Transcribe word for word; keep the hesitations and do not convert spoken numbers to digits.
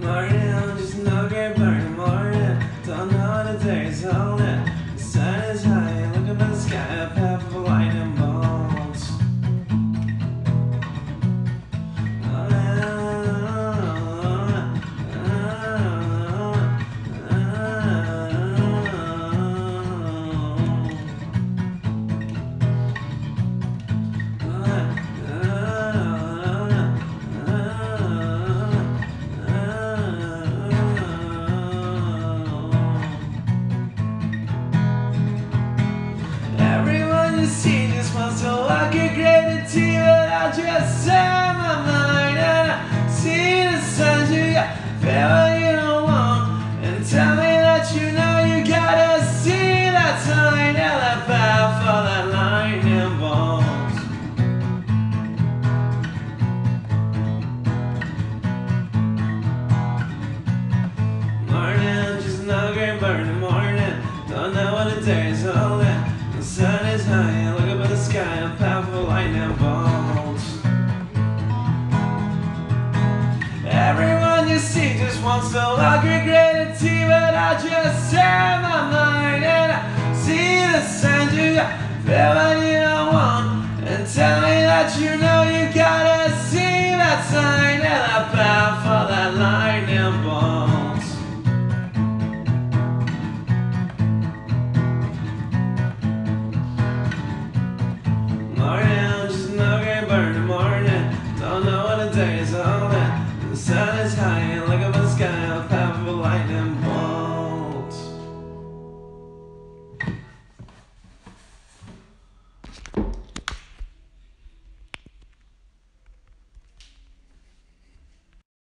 Morning, just no great burning morning. Don't know the day's holding. The sun is high, look up at the sky, a path of lightning bolts. Everyone you see just wants to walk a great tea, but I just set my mind and I see the signs you got, feel what you don't want, and tell me that you know you gotta see that sign and that path for that lightning bolts. Morning, just another great burning morning. Don't know what the day is holding. The sun is high, look up at the sky, a powerful lightning bolts. Everyone you see just wants to walk regretted tea, but I just set my mind and I see the signs you got, feel what you don't want, and tell me that you know you gotta see that sign and that path for that lightning bolts. Morning, just no great burning morning. Don't know what the day is holding. The sun is high.